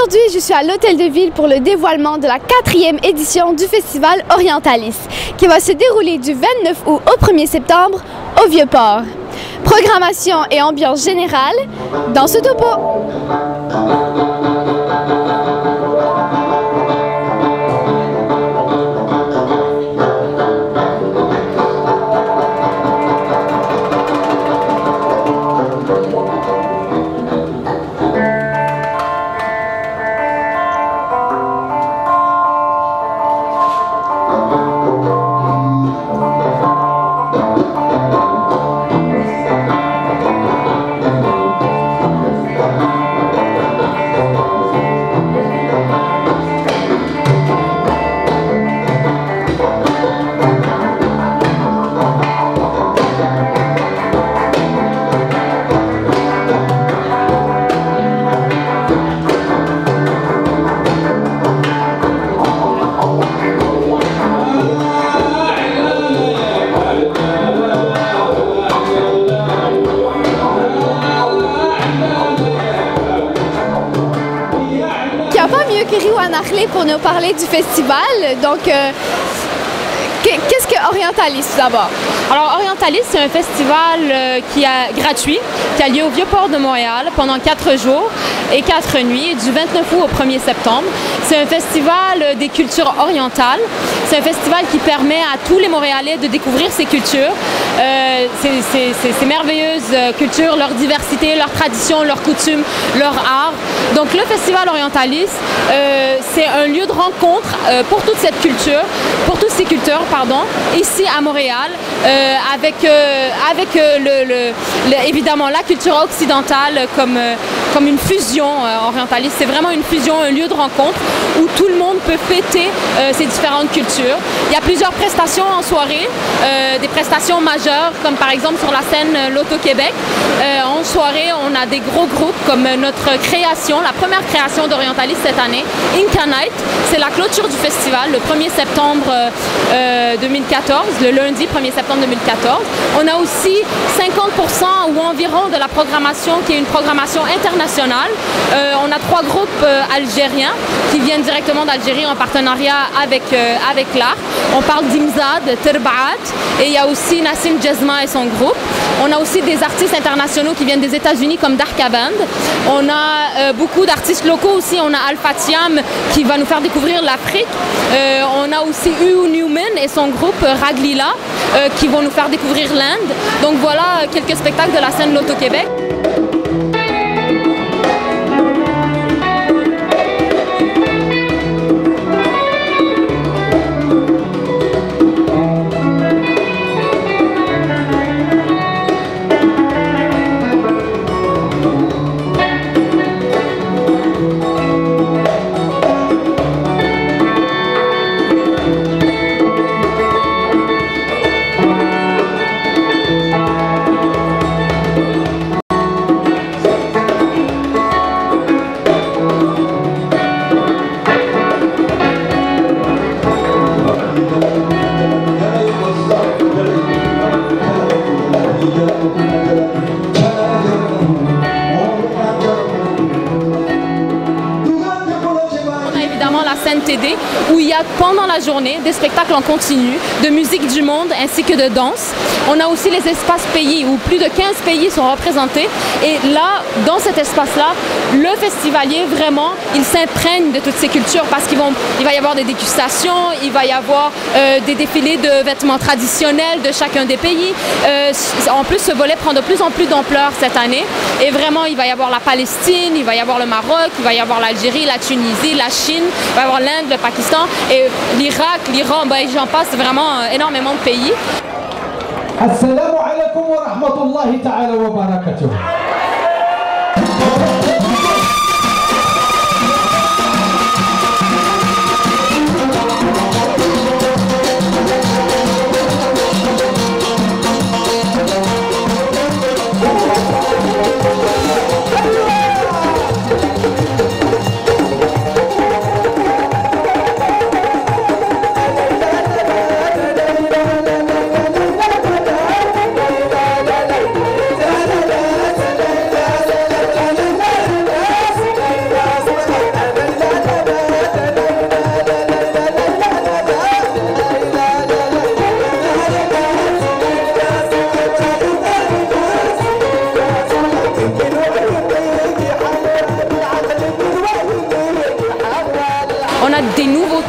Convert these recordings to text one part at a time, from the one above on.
Aujourd'hui, je suis à l'Hôtel de Ville pour le dévoilement de la 4e édition du Festival Orientalis, qui va se dérouler du 29 août au 1er septembre au Vieux-Port. Programmation et ambiance générale dans ce topo. Pour nous parler du festival. Donc, qu'est-ce que Orientalis tout d'abord? Alors, Orientalis, c'est un festival qui est gratuit, qui a lieu au Vieux-Port de Montréal pendant 4 jours et 4 nuits, du 29 août au 1er septembre. C'est un festival des cultures orientales. C'est un festival qui permet à tous les Montréalais de découvrir ces cultures, ces merveilleuses cultures, leur diversité, leurs traditions, leurs coutumes, leur art. Donc le Festival Orientalis, c'est un lieu de rencontre pour toute cette culture, pour tous ces culteurs, pardon, ici à Montréal, avec évidemment la culture occidentale comme une fusion orientaliste. C'est vraiment une fusion, un lieu de rencontre où tout le monde peut fêter ces différentes cultures. Il y a plusieurs prestations en soirée, des prestations majeures, comme par exemple sur la scène Loto-Québec. En soirée, on a des gros groupes comme notre création, la première création d'Orientalis cette année, Inca Night. C'est la clôture du festival, le 1er septembre 2014, le lundi 1er septembre 2014. On a aussi 50% ou environ de la programmation qui est une programmation internationale. On a 3 groupes algériens qui viennent directement d'Algérie en partenariat avec l'art. On parle d'Imzad, Terbaat, et il y a aussi Nassim Jazma et son groupe. On a aussi des artistes internationaux qui viennent des États-Unis comme Darka Band. On a beaucoup d'artistes locaux aussi. On a Alpha Thiam qui va nous faire découvrir l'Afrique. On a aussi U Newman et son groupe Raglila qui vont nous faire découvrir l'Inde. Donc voilà quelques spectacles de la scène Loto-Québec. Où il y a pendant la journée des spectacles en continu de musique du monde ainsi que de danse. On a aussi les espaces pays où plus de 15 pays sont représentés et là, dans cet espace-là, le festivalier vraiment, il s'imprègne de toutes ces cultures parce qu'il va y avoir des dégustations, il va y avoir des défilés de vêtements traditionnels de chacun des pays. En plus, ce volet prend de plus en plus d'ampleur cette année et vraiment, il va y avoir la Palestine, il va y avoir le Maroc, il va y avoir l'Algérie, la Tunisie, la Chine, il va y avoir l'Inde, le Pakistan et l'Irak, l'Iran, j'en passe vraiment énormément de pays. Assalamu alaikum wa rahmatullahi ta'ala wa barakatuh.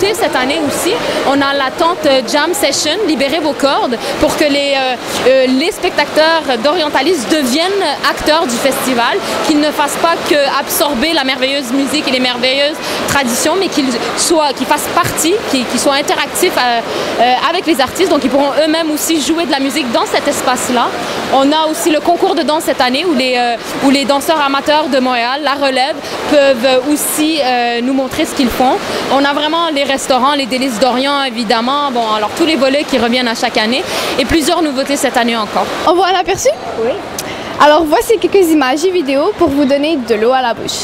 nouveauté cette année aussi, on a la tente Jam Session, libérez vos cordes, pour que les spectateurs d'Orientalis deviennent acteurs du festival, qu'ils ne fassent pas qu'absorber la merveilleuse musique et les merveilleuses traditions, mais qu'ils fassent partie, qu'ils soient interactifs avec les artistes, donc ils pourront eux-mêmes aussi jouer de la musique dans cet espace-là. On a aussi le concours de danse cette année où les danseurs amateurs de Montréal, la relève, peuvent aussi nous montrer ce qu'ils font. On a vraiment les restaurants, les délices d'Orient évidemment, bon alors tous les volets qui reviennent à chaque année et plusieurs nouveautés cette année encore. On voit un aperçu? Oui. Alors voici quelques images et vidéos pour vous donner de l'eau à la bouche.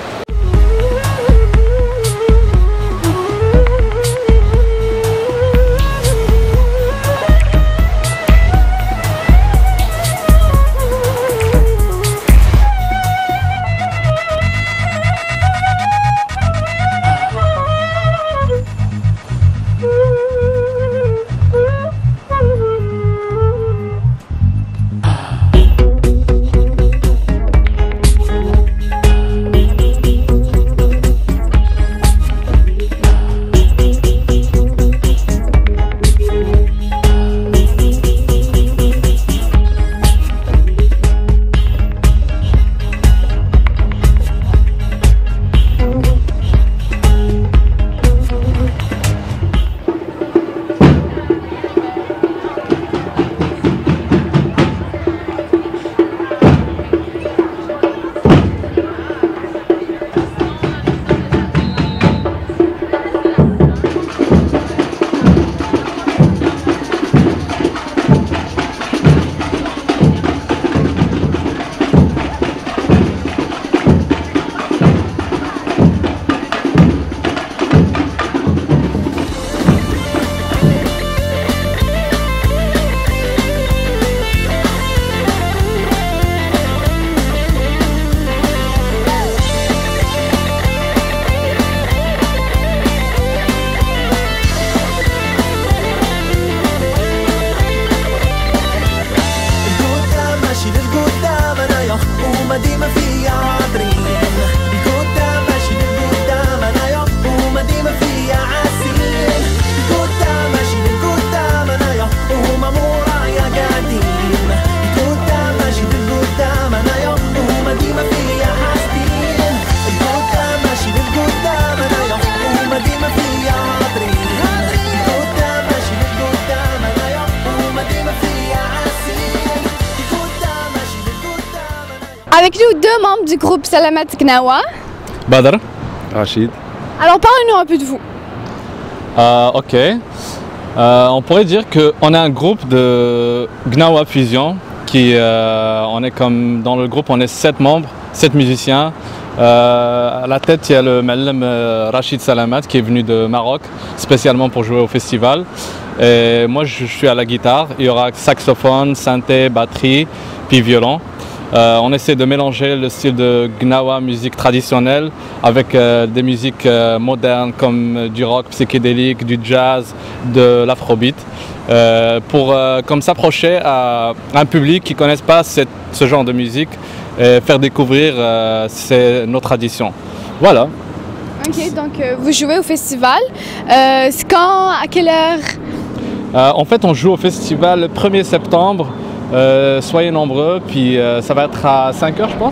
Avec nous deux membres du groupe Salamat Gnawa. Badr, Rachid. Alors parlez-nous un peu de vous. Ok. On pourrait dire qu'on est un groupe de Gnawa Fusion. On est comme dans le groupe, on est 7 membres, 7 musiciens. À la tête, il y a le Mallem Rachid Salamat qui est venu de Maroc spécialement pour jouer au festival. Et moi, je suis à la guitare. Il y aura saxophone, synthé, batterie, puis violon. On essaie de mélanger le style de Gnawa, musique traditionnelle, avec des musiques modernes comme du rock psychédélique, du jazz, de l'afrobeat, pour comme s'approcher à un public qui ne connaisse pas ce genre de musique et faire découvrir nos traditions. Voilà. Ok, donc vous jouez au festival. C'est quand, à quelle heure? En fait, on joue au festival le 1er septembre. Soyez nombreux, puis ça va être à 5h je pense.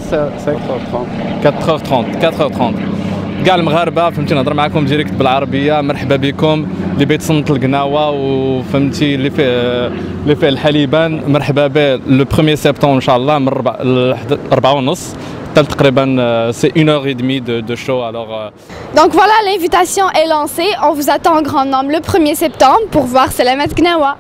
4h30. كاع المغاربه فهمتي نهضر معكم ديريكت بالعربيه. مرحبا بكم اللي بيت صنت القناوه وفهمتي اللي فيه الحليبان مرحبا به لو 1er سبتمبر ان شاء الله من 4:30 حتى تقريبا c'est 1h30 de show. Alors Donc voilà, l'invitation est lancée. On vous attend en grand nombre le 1er septembre pour voir Salamat Gnawa.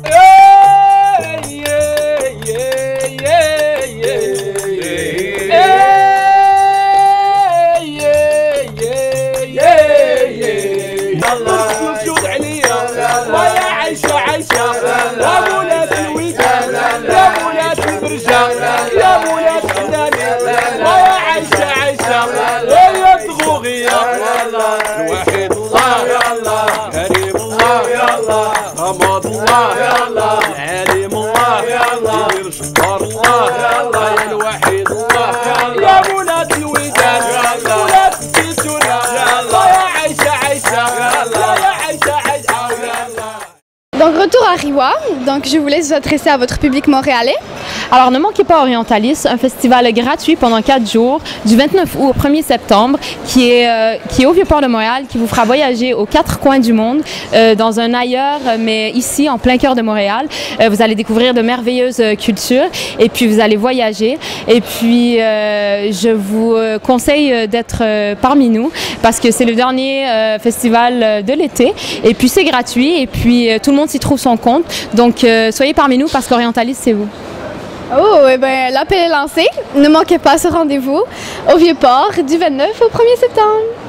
الوحيد الله يا الله كريم الله يا الله غمض الله يا الله عليم الله يا الله شكر الله يا الله يا الوحيد الله يا الله يا مولاة الوداد يا الله مولاة السيسونة يا الله يا عيشة يا الله retour à Riwa, donc je vous laisse vous adresser à votre public montréalais. Alors ne manquez pas Orientalis, un festival gratuit pendant 4 jours, du 29 août au 1er septembre, qui est au Vieux-Port de Montréal, qui vous fera voyager aux 4 coins du monde, dans un ailleurs, mais ici, en plein cœur de Montréal. Vous allez découvrir de merveilleuses cultures et puis vous allez voyager. Et puis je vous conseille d'être parmi nous parce que c'est le dernier festival de l'été et puis c'est gratuit et puis tout le monde s'y trouve son compte. Donc soyez parmi nous parce qu'Orientalis, c'est vous. Oh, eh bien, l'appel est lancé. Ne manquez pas ce rendez-vous au Vieux-Port du 29 au 1er septembre.